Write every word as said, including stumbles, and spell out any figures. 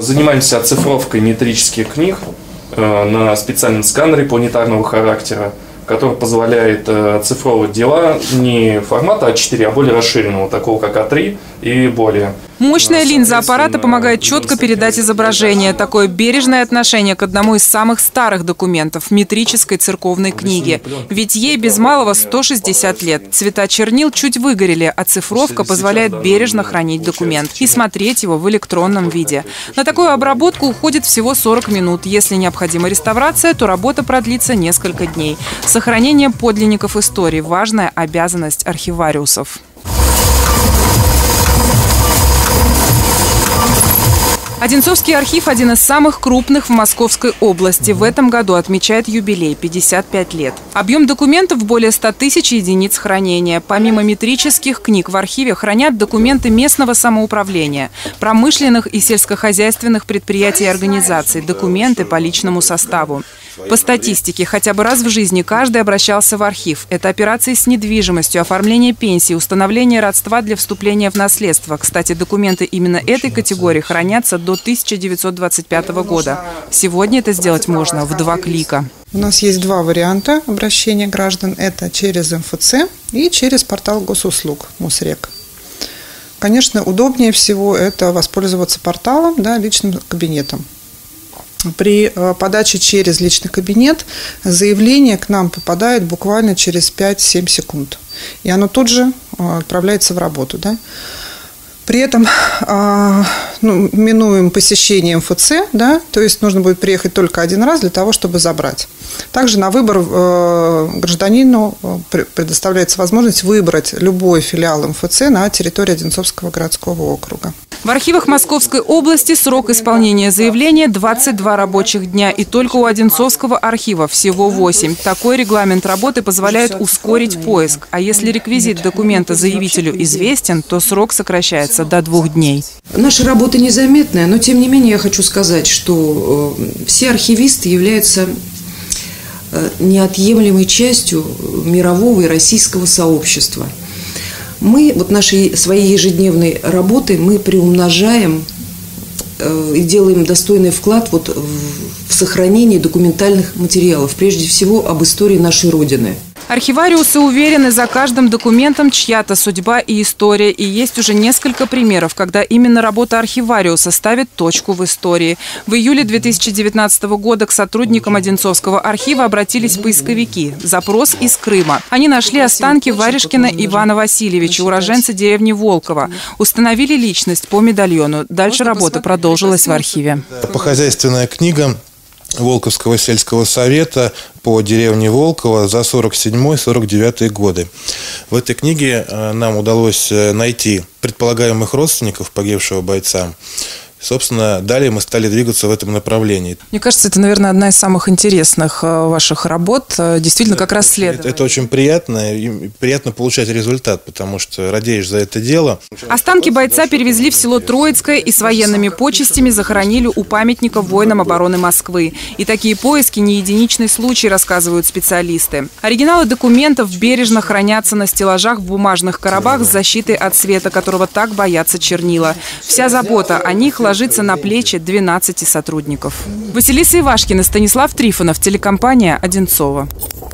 Занимаемся оцифровкой метрических книг на специальном сканере планетарного характера, который позволяет оцифровывать дела не формата а четыре, а более расширенного, такого как а три и более. Мощная линза аппарата помогает четко передать изображение. Такое бережное отношение к одному из самых старых документов – метрической церковной книги. Ведь ей без малого сто шестьдесят лет. Цвета чернил чуть выгорели, а цифровка позволяет бережно хранить документ и смотреть его в электронном виде. На такую обработку уходит всего сорок минут. Если необходима реставрация, то работа продлится несколько дней. Сохранение подлинников истории – важная обязанность архивариусов. Одинцовский архив – один из самых крупных в Московской области. В этом году отмечает юбилей – пятьдесят пять лет. Объем документов – более ста тысяч единиц хранения. Помимо метрических книг в архиве хранят документы местного самоуправления, промышленных и сельскохозяйственных предприятий и организаций, документы по личному составу. По статистике, хотя бы раз в жизни каждый обращался в архив. Это операции с недвижимостью, оформление пенсии, установление родства для вступления в наследство. Кстати, документы именно этой категории хранятся до тысяча девятьсот двадцать пятого года. Сегодня это сделать можно в два клика. У нас есть два варианта обращения граждан. Это через эм эф цэ и через портал госуслуг МОСРЕК. Конечно, удобнее всего это воспользоваться порталом, да, личным кабинетом. При подаче через личный кабинет заявление к нам попадает буквально через пять-семь секунд. И оно тут же отправляется в работу. Да? При этом ну, минуем посещение эм эф цэ, да, то есть нужно будет приехать только один раз для того, чтобы забрать. Также на выбор гражданину предоставляется возможность выбрать любой филиал эм эф цэ на территории Одинцовского городского округа. В архивах Московской области срок исполнения заявления – двадцать два рабочих дня. И только у Одинцовского архива всего восемь. Такой регламент работы позволяет ускорить поиск. А если реквизит документа заявителю известен, то срок сокращается до двух дней. Наша работа незаметная, но тем не менее я хочу сказать, что все архивисты являются неотъемлемой частью мирового и российского сообщества. Мы вот нашей своей ежедневной работой мы приумножаем э, и делаем достойный вклад вот в, в сохранение документальных материалов, прежде всего об истории нашей Родины. Архивариусы уверены, за каждым документом чья-то судьба и история. И есть уже несколько примеров, когда именно работа архивариуса ставит точку в истории. В июле две тысячи девятнадцатого года к сотрудникам Одинцовского архива обратились поисковики. Запрос из Крыма. Они нашли останки Варежкина Ивана Васильевича, уроженца деревни Волково. Установили личность по медальону. Дальше работа продолжилась в архиве. По-хозяйственная книга Волковского сельского совета по деревне Волково за сорок седьмой — сорок девятый годы. В этой книге нам удалось найти предполагаемых родственников погибшего бойца. Собственно, далее мы стали двигаться в этом направлении. Мне кажется, это, наверное, одна из самых интересных ваших работ. Действительно, как расследование. Это, это очень приятно. И приятно получать результат, потому что радеешь за это дело. Останки бойца перевезли в село Троицкое и с военными почестями захоронили у памятника воинам обороны Москвы. И такие поиски не единичный случай, рассказывают специалисты. Оригиналы документов бережно хранятся на стеллажах в бумажных коробах с защитой от света, которого так боятся чернила. Вся забота о них ложится на плечи двенадцати сотрудников. Василиса Ивашкина, Станислав Трифонов, телекомпания «Одинцово».